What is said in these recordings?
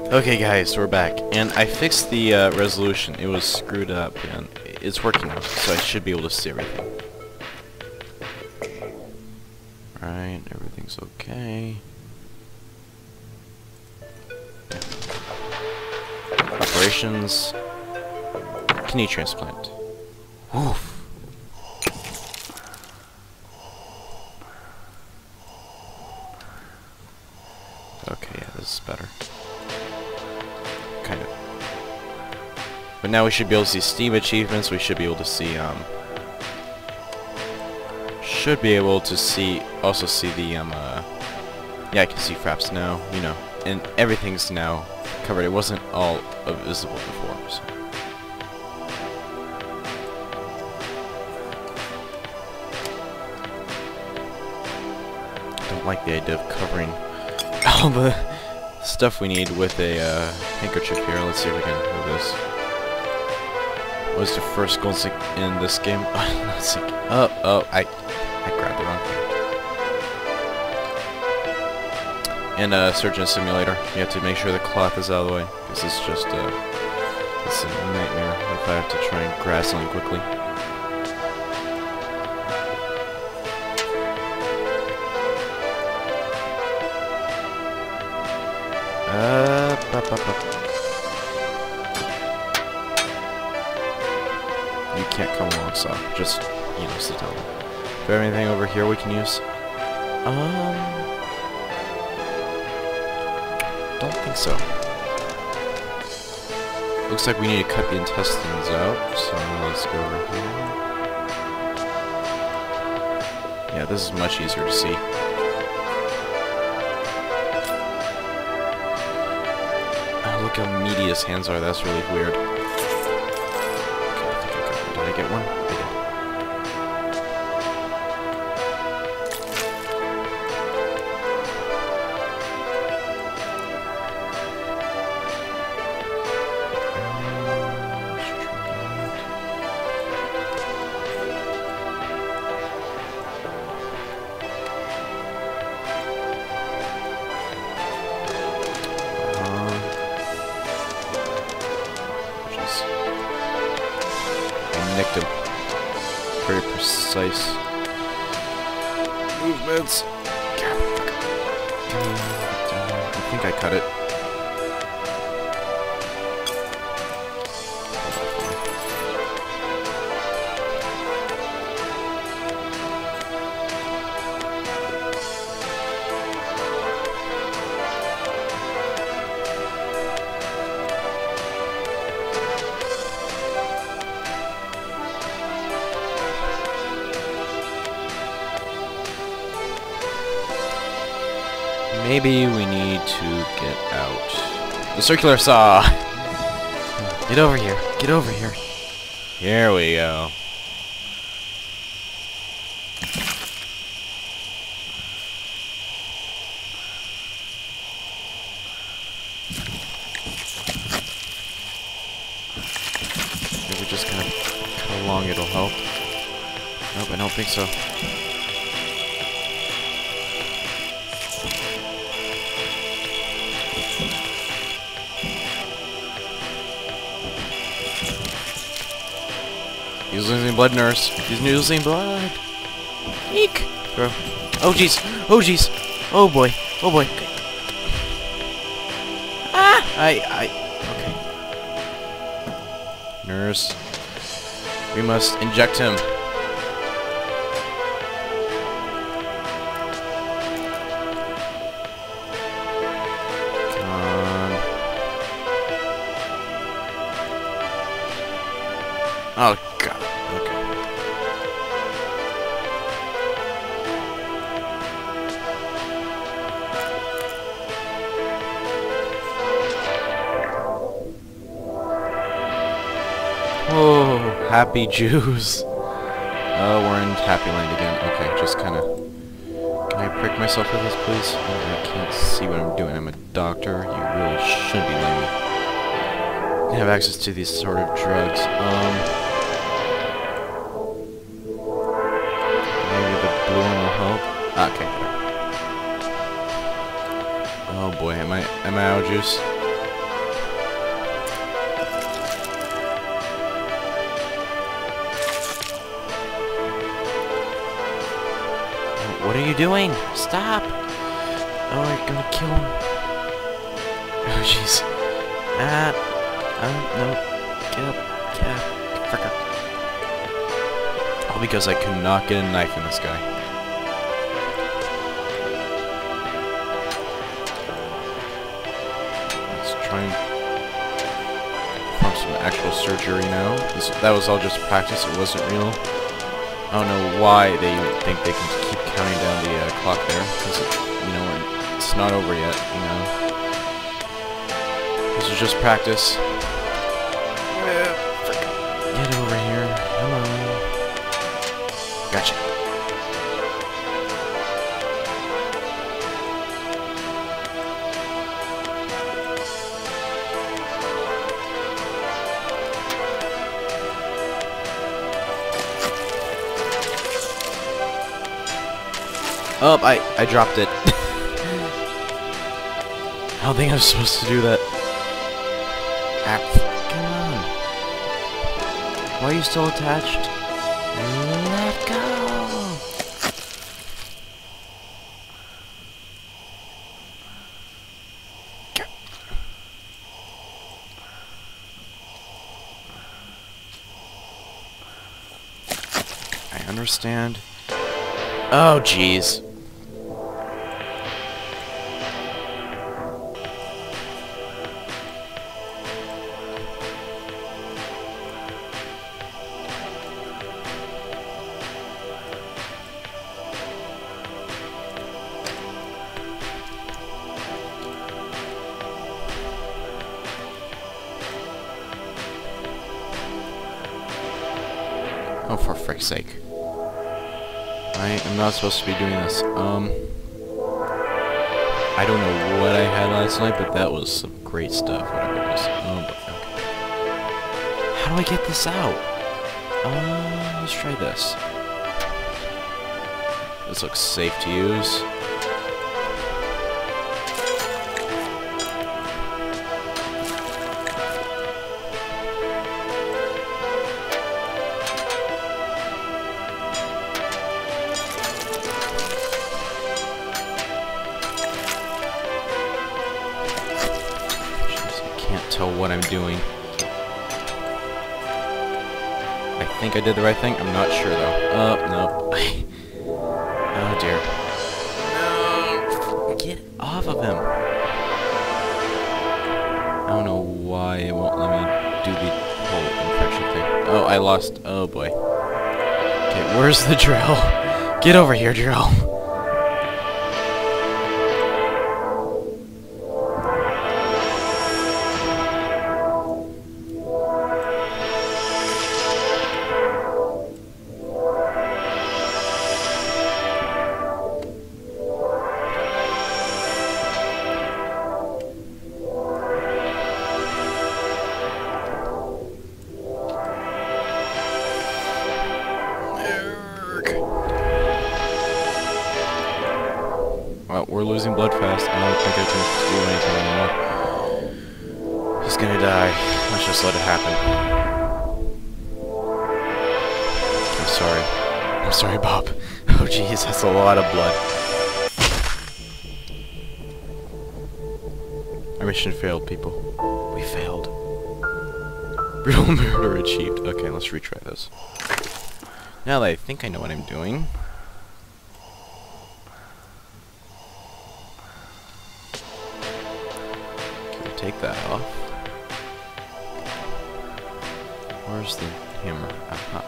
Okay guys, we're back, and I fixed the resolution. It was screwed up, and it's working now, so I should be able to see everything. Alright, everything's okay. Operations. Kidney transplant. Oof. Okay, yeah, this is better. Kind of. But now we should be able to see Steam achievements. We should be able to see, also see the, yeah, I can see fraps now, you know, and everything's now covered. It wasn't all visible before, so. I don't like the idea of covering all the stuff we need with a handkerchief here. Let's see if we can move this. What was the first goal in this game? I grabbed the wrong thing. And Surgeon Simulator, you have to make sure the cloth is out of the way, because it's just it's a nightmare if I have to try and grab something quickly. You can't come along, so just, you know, sit down. Is there anything over here we can use? Don't think so. Looks like we need to cut the intestines out, so let's go over here. Yeah, this is much easier to see. Look how meaty his hands are, that's really weird. Okay, I think I got one. Did I get one? I did. Nicked him. Very precise movements. I think I cut it. Maybe we need to get out. The circular saw! Get over here. Get over here. Here we go. Maybe just kind of cut along, it'll help. Nope, I don't think so. He's losing blood, nurse. He's losing blood. Eek. Bro. Oh jeez. Oh jeez. Oh boy. Oh boy. Ah. Okay. Nurse. We must inject him. Come on. Oh god. Oh, happy Jews. Oh, we're in Happy Land again. Okay, just kind of... Can I prick myself with this, please? I can't see what I'm doing. I'm a doctor. You really shouldn't be letting me have access to these sort of drugs. Maybe the blue one will help. Okay, there. Oh boy, am I out of juice? What are you doing? Stop! Oh, you're gonna kill him. Oh, jeez. No. Get up. Frick up. All because I could not get a knife in this guy. Let's try and perform some actual surgery now. That was all just practice, it wasn't real. I don't know why they think they can keep counting down the clock there, because, you know, it's not over yet, you know. This is just practice. Get over here. Come on. Gotcha. Oh, I dropped it. I don't think I'm supposed to do that. Come on. Why are you still attached? Let go. I understand. Oh, jeez. Oh, for frick's sake. I am not supposed to be doing this. I don't know what I had last night, but that was some great stuff, whatever it is. Oh, but, okay. How do I get this out? Let's try this. This looks safe to use. Tell what I'm doing. I think I did the right thing. I'm not sure though. No. Oh dear. No. Get off of him. I don't know why it won't let me do the whole infection thing. Oh, I lost. Oh boy. Okay, where's the drill? Get over here, drill. Well, we're losing blood fast. I don't think I can do anything anymore. He's gonna die. Let's just let it happen. I'm sorry. I'm sorry, Bob. Oh jeez, that's a lot of blood. Our mission failed, people. We failed. Brutal murder achieved. Okay, let's retry this. Now that I think I know what I'm doing. Take that off. Where's the hammer? Aha.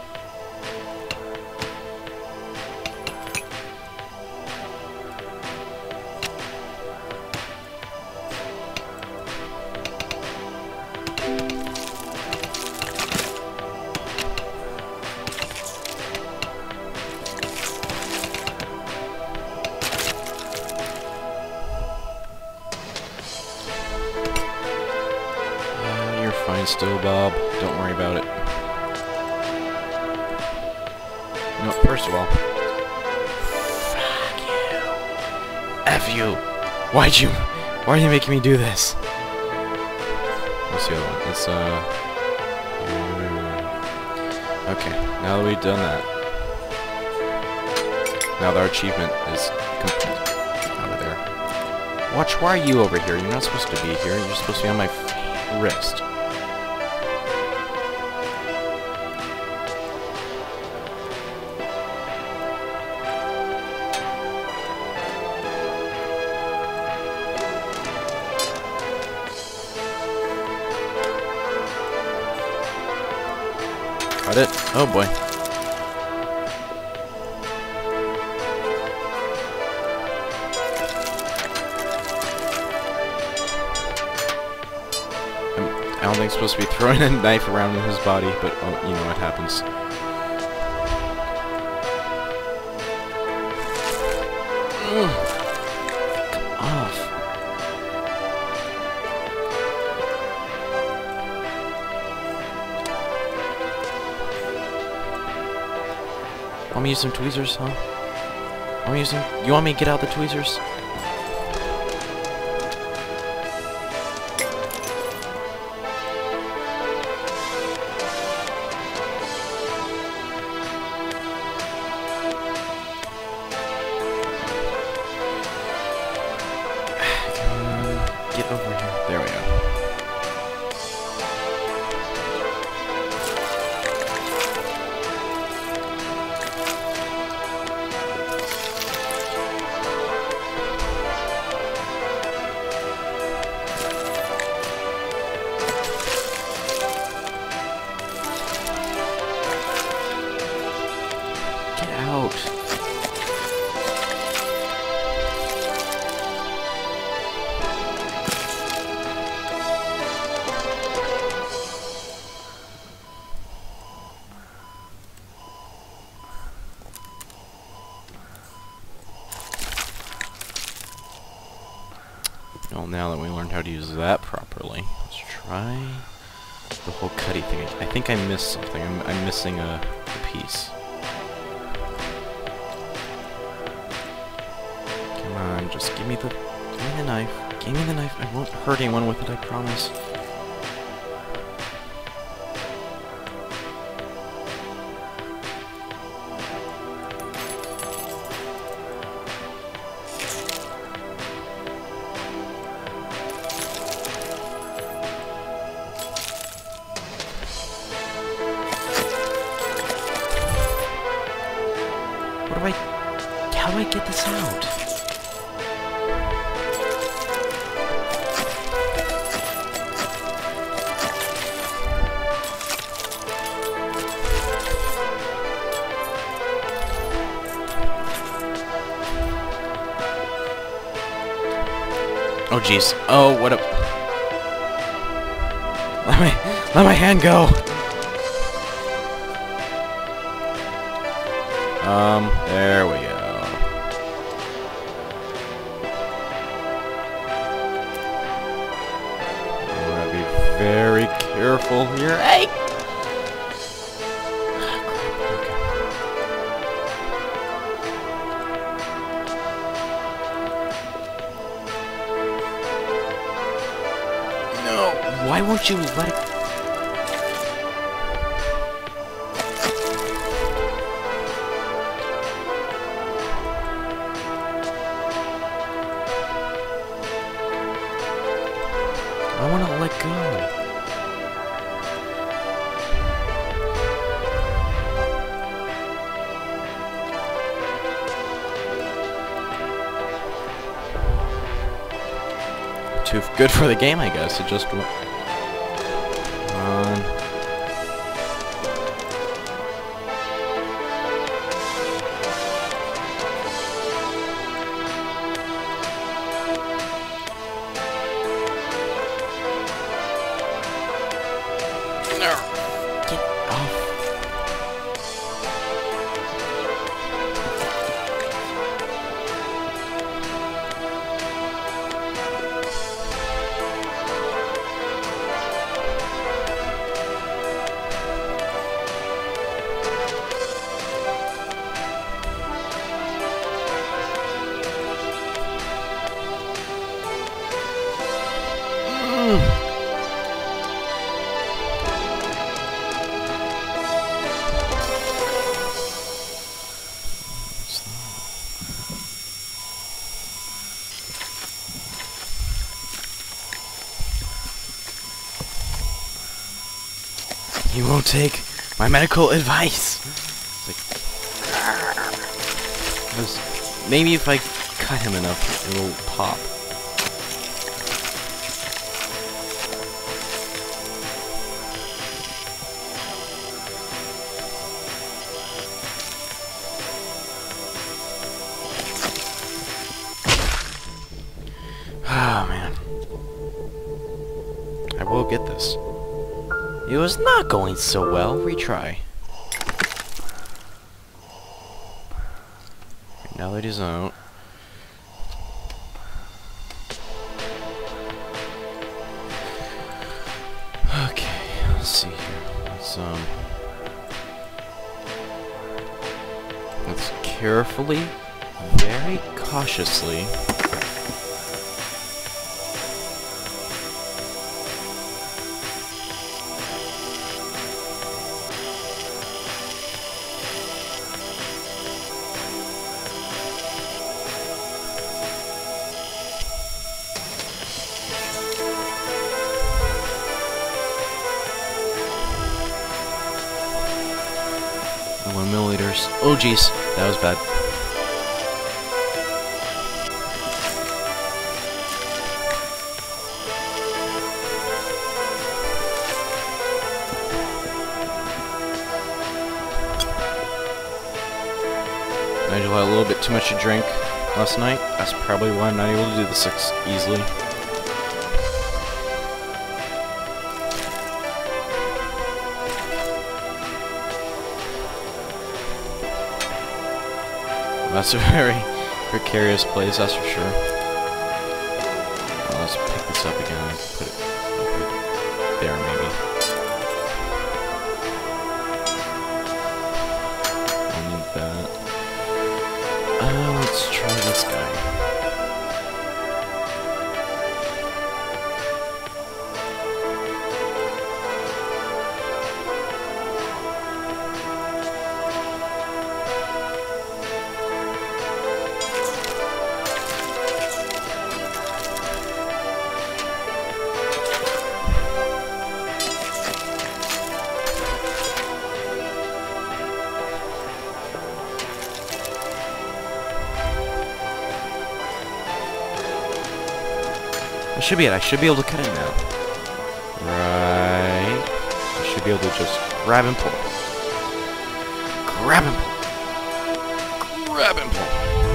Fine still, Bob. Don't worry about it. No, first of all... Fuck you. F you. Why are you making me do this? What's the other one? It's, okay, now that we've done that. Now our achievement is complete. Out of there. Watch, why are you over here? You're not supposed to be here. You're supposed to be on my wrist. Got it? Oh boy. I don't think I'm supposed to be throwing a knife around in his body, but oh, you know what happens. Ugh. Come off. Want me to use some tweezers, huh? You want me to get out the tweezers? Get over here. There we go. Get out. Well, now that we learned how to use that properly, let's try the whole cutty thing. I think I missed something. I'm missing a piece. Come on, just give me the knife. Give me the knife. I won't hurt anyone with it, I promise. How do I get this out? Oh jeez. Oh, what a... Let my hand go! There we go. I'm gonna be very careful here. Hey! No! Why won't you let it... I want to let go. Too good for the game, I guess. It just... Come on. Get off. won't take my medical advice. Like, maybe if I cut him enough, it'll pop. Oh, man. I will get this. It was not going so well. Retry. Now that he's out. Okay, let's see here. Let's carefully, very cautiously. Milliliters. Oh jeez, that was bad. Nigel had a little bit too much to drink last night. That's probably why I'm not able to do the 6 easily. That's a very precarious place, that's for sure. Let's pick this up again and put it over there, maybe. I need that. Let's try this guy. That should be it. I should be able to cut it now. Right. I should be able to just grab and pull. Grab and pull. Grab and pull.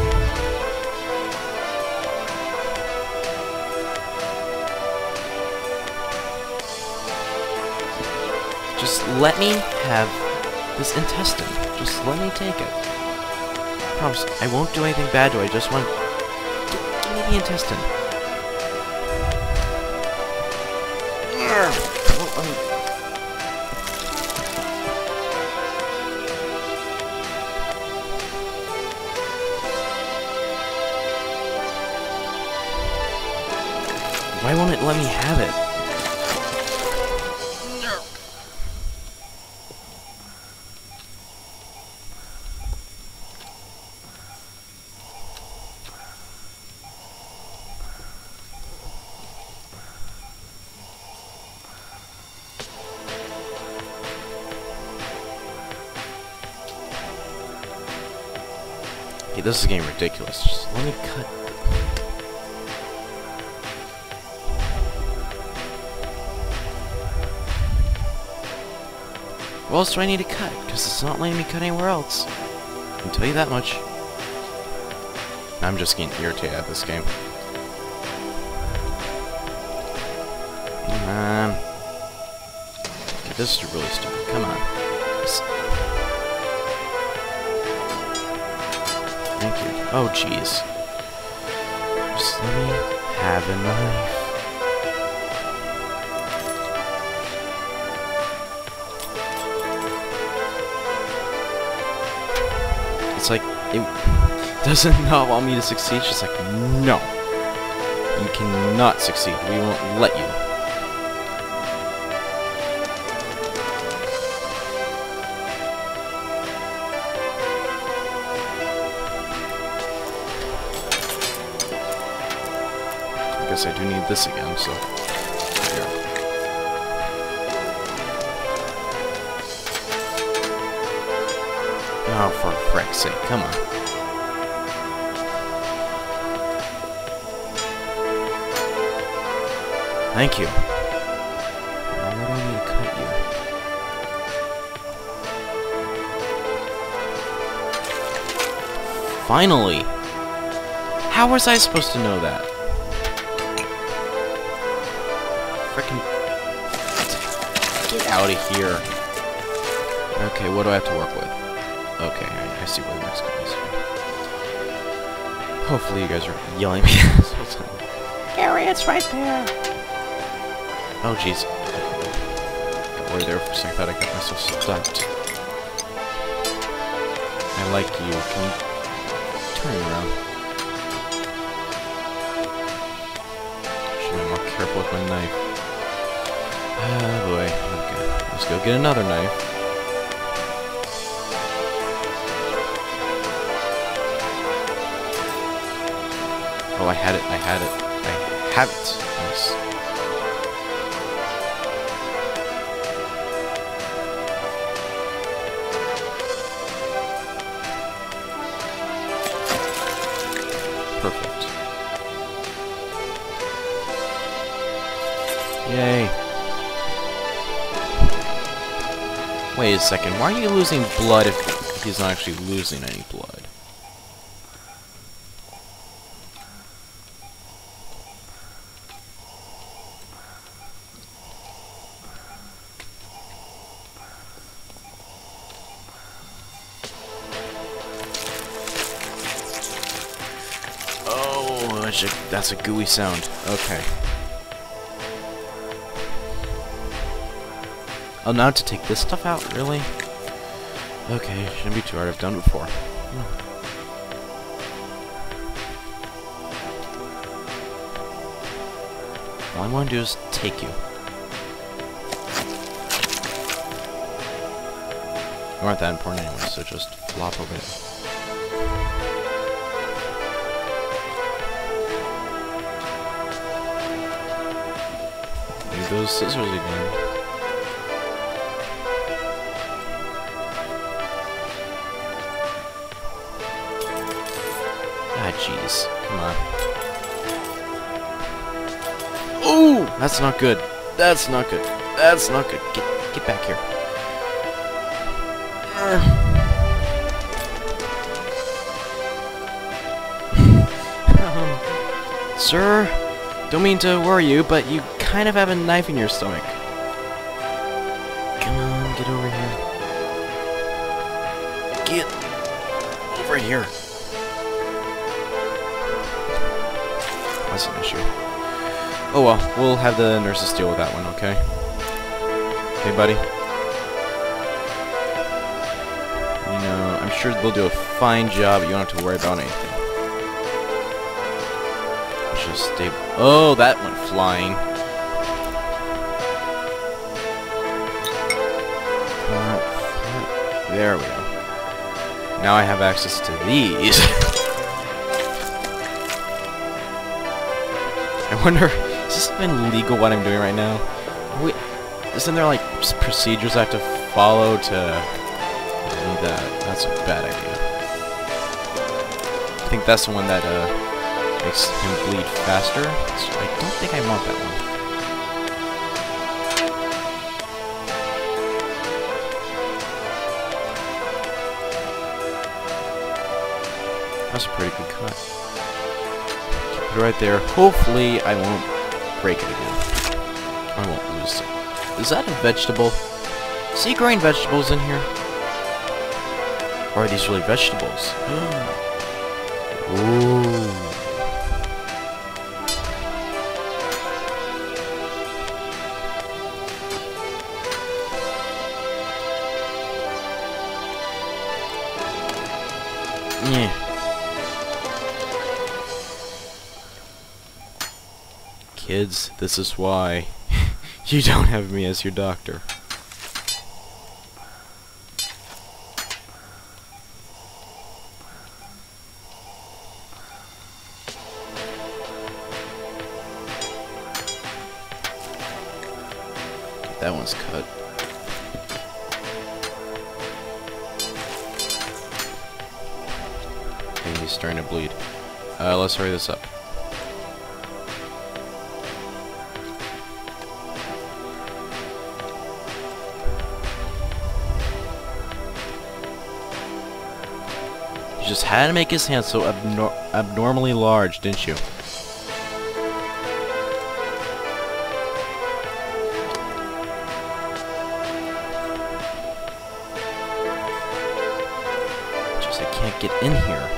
Just let me have this intestine. Just let me take it. I promise, I won't do anything bad to it. I just want... Give me the intestine. Why won't it let me have it? Okay, this is getting ridiculous. Just let me cut. What else do I need to cut? Because it's not letting me cut anywhere else. I can tell you that much. I'm just getting irritated at this game. Come on. Okay, this is really stupid. Come on. Thank you. Oh, jeez. Just let me have a knife. It's like, it doesn't not want me to succeed. It's just like, no. You cannot succeed. We won't let you. I guess I do need this again, so... Here. Oh, for frick's sake, come on. Thank you. Now, where do I need to cut you? Finally! How was I supposed to know that? Frickin' get out of here. Okay, what do I have to work with? Okay, I see where the next guy is. Hopefully you guys are yelling at me this whole time. Gary, it's right there! Oh, jeez. Got worried there for a second. I thought I got myself stopped. I like you. Can you turn me around? Should be more careful with my knife. Oh boy. Okay. Let's go get another knife. Oh, I had it. I had it. I have it. Nice. Perfect. Yay. Wait a second. Why are you losing blood if he's not actually losing any blood? That's a gooey sound. Okay. Oh, now to take this stuff out? Really? Okay, shouldn't be too hard. I've done it before. All I want to do is take you. You aren't that important anyway, so just flop over there. Those scissors again. Ah, jeez. Come on. Ooh! That's not good. That's not good. That's not good. Get back here. Sir, don't mean to worry you, but you kind of have a knife in your stomach. Come on, get over here. Get over here. That's an issue. Oh well, we'll have the nurses deal with that one, okay? Okay, buddy? You know, I'm sure they'll do a fine job, but you don't have to worry about anything. Just stay... Oh, that went flying. There we go. Now I have access to these. I wonder, is this even legal what I'm doing right now? Isn't there like procedures I have to follow to do that? That's a bad idea. I think that's the one that makes him bleed faster. So I don't think I want that one. That's a pretty good cut. Put it right there. Hopefully I won't break it again. I won't lose it. Is that a vegetable? Is he growing vegetables in here? Or are these really vegetables? Ooh. Yeah. Kids, this is why you don't have me as your doctor. That one's cut. Okay, he's starting to bleed. Let's hurry this up. You just had to make his hand so abnormally large, didn't you? Just I can't get in here.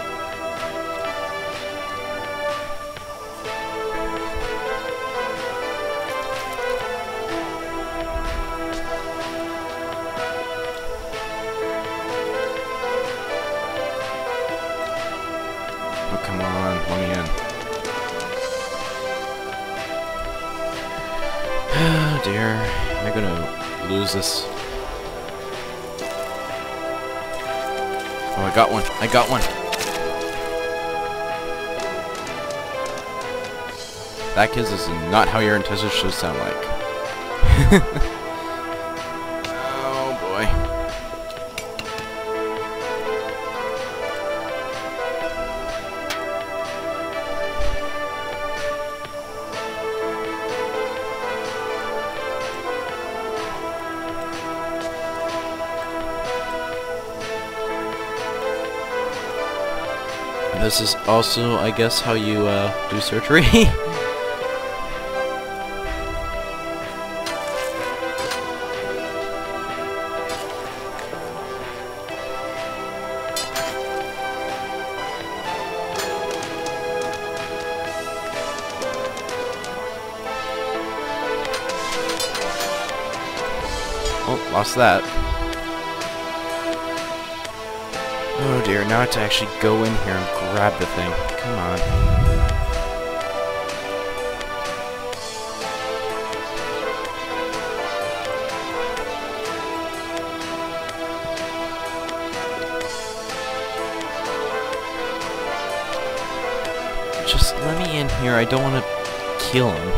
Oh, come on, let me in. Oh dear, am I gonna lose this? Oh, I got one, I got one! That kiss is not how your intestines should sound like. Oh boy. This is also, I guess, how you do surgery. Oh, lost that. Oh dear, now I have to actually go in here and grab the thing. Come on. Just let me in here, I don't want to kill him.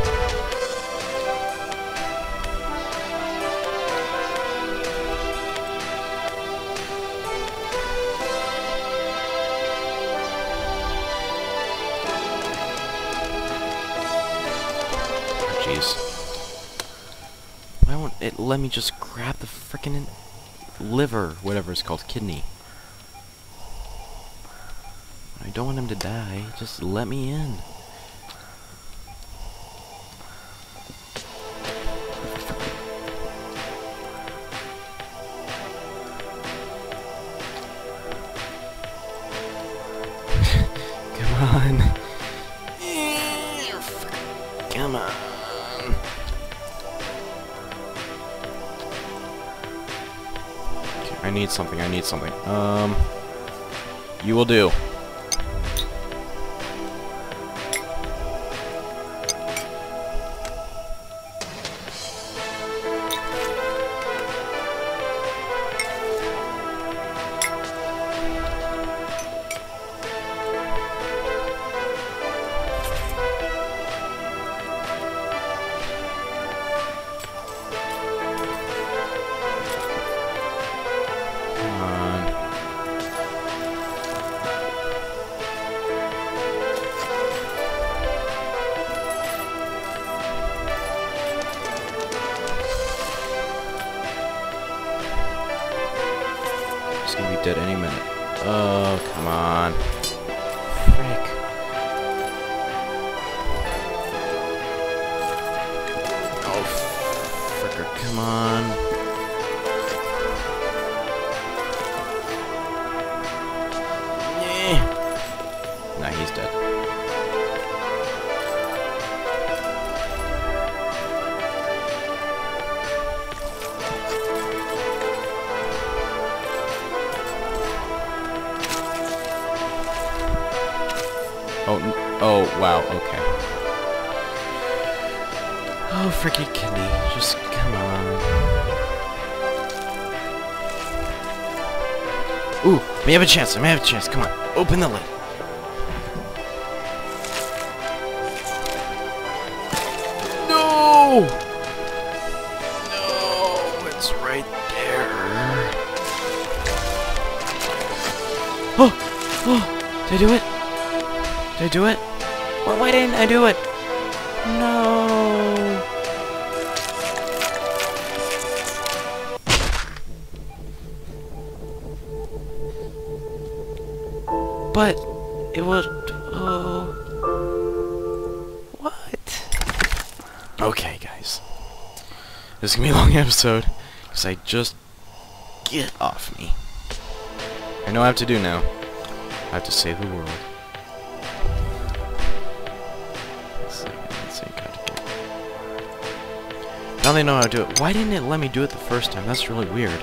Why won't it let me just grab the frickin' liver, whatever it's called, kidney? I don't want him to die, just let me in. Come on. Come on. I need something, I need something. You will do. He's gonna be dead any minute. Oh, come on. Frick. Oh, fricker, come on. Nah, he's dead. Oh, wow, okay. Oh, freaking kidney, just come on. Ooh, may have a chance, I may have a chance, come on, open the lid. No! No, it's right there. Oh, oh. Did I do it? Did I do it? Why didn't I do it? No. But it was. Oh. What? Okay, guys. This is gonna be a long episode because I just get off me. I know what I have to do now. I have to save the world. Let's see, now they know how to do it. Why didn't it let me do it the first time? That's really weird.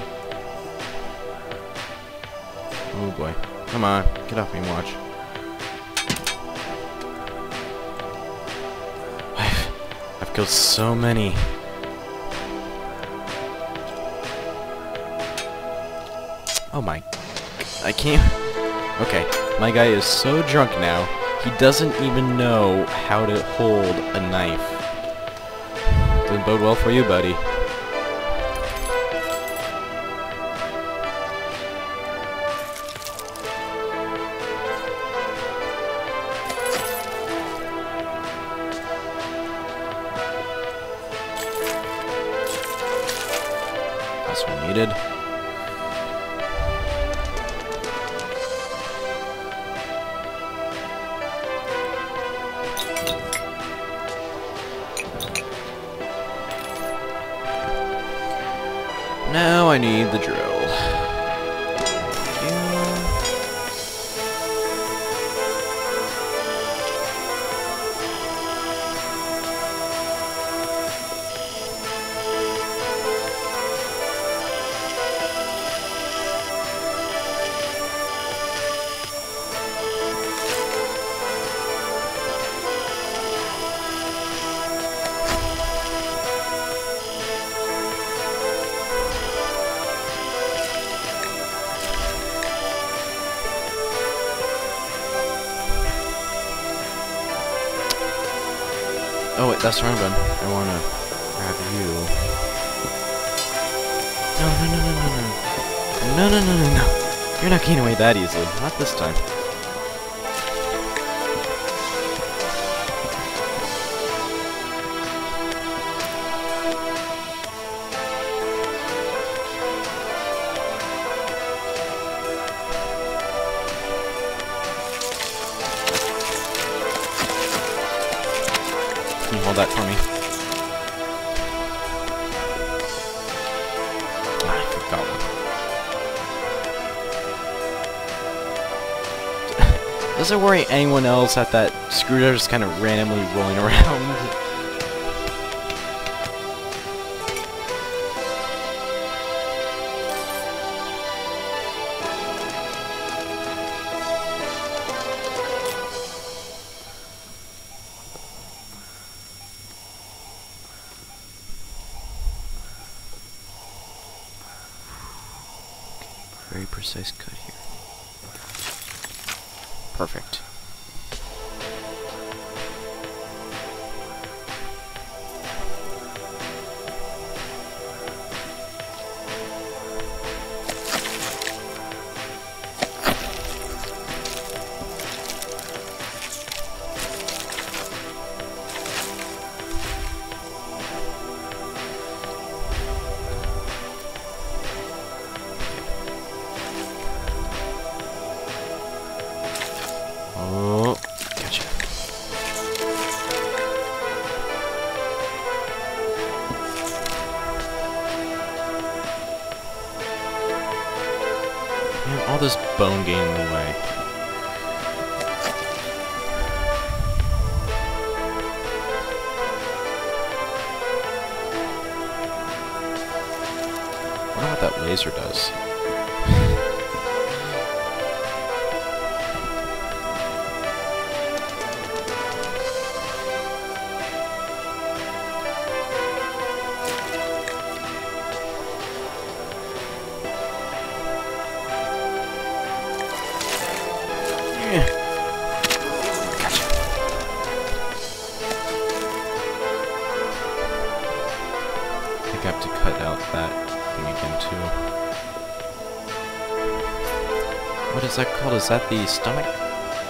Oh boy. Come on, get off me and watch. I've killed so many. Oh my... I can't... Okay, my guy is so drunk now, he doesn't even know how to hold a knife. Doesn't bode well for you, buddy. That's what I needed. Now I need the drill. Oh wait, that's wrong button. I wanna grab you. No. You're not getting away that easily. Not this time. Can you hold that for me? I forgot one. Does it worry anyone else that that screwdriver is kind of randomly rolling around? Very precise cut here. Perfect. Oh, gotcha. Man, all this bone getting in the way. I wonder what that laser does. Gotcha. I think I have to cut out that thing again too. What is that called? Is that the stomach?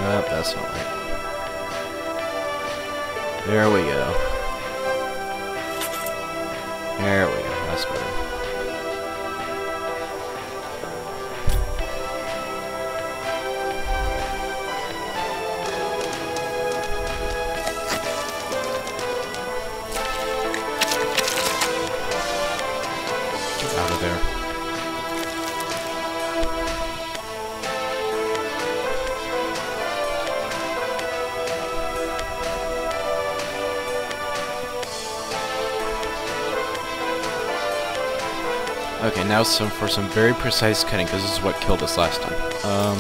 That's not right. There we go. There we go. That's better. Get out of there. Okay, now for some very precise cutting, because this is what killed us last time.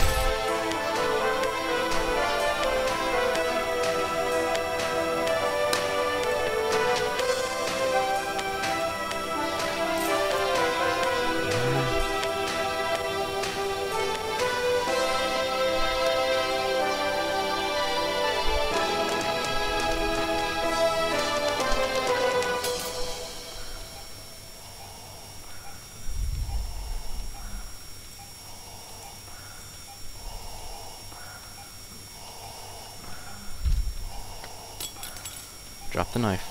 Drop the knife.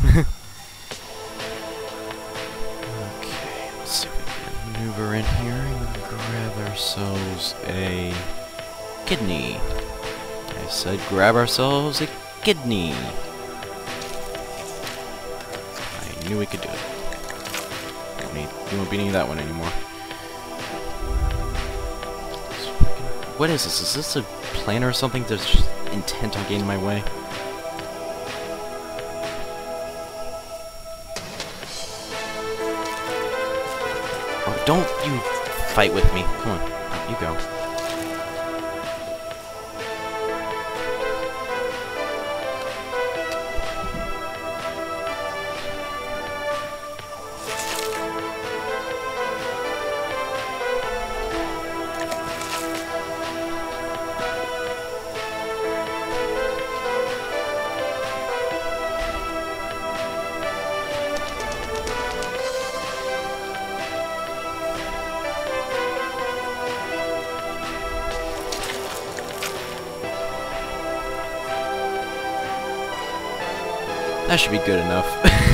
Okay, let's see if we can maneuver in here and grab ourselves a kidney. I said grab ourselves a kidney. I knew we could do it. We won't be needing that one anymore. What is this? Is this a planner or something that's just intent on getting in my way? Oh, don't you fight with me. Come on. Out you go. That should be good enough.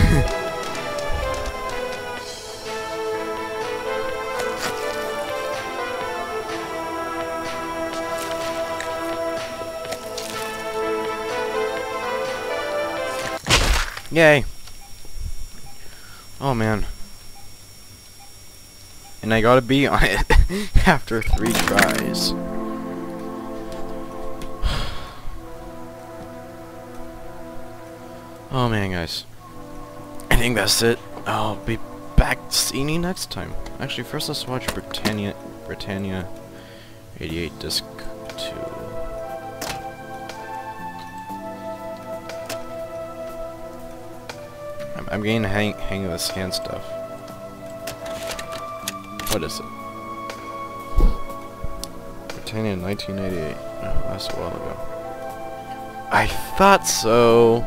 Yay. Oh man. And I gotta be on it after 3 tries. Oh man, guys. I think that's it. I'll be back seeing you next time. Actually, first let's watch Britannia 88 Disc 2. I'm getting the hang of the scan stuff. What is it? Britannia 1988. Oh, that's a while ago. I thought so.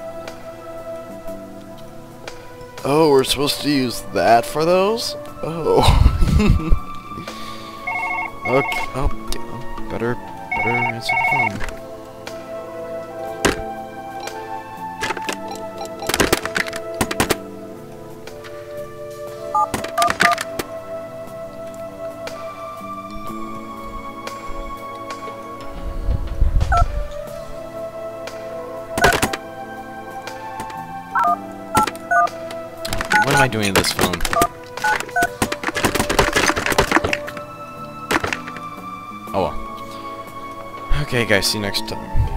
Oh, we're supposed to use that for those? Oh. Okay. Oh, better answer the phone. What am I doing to this phone? Oh well. Okay guys, see you next time.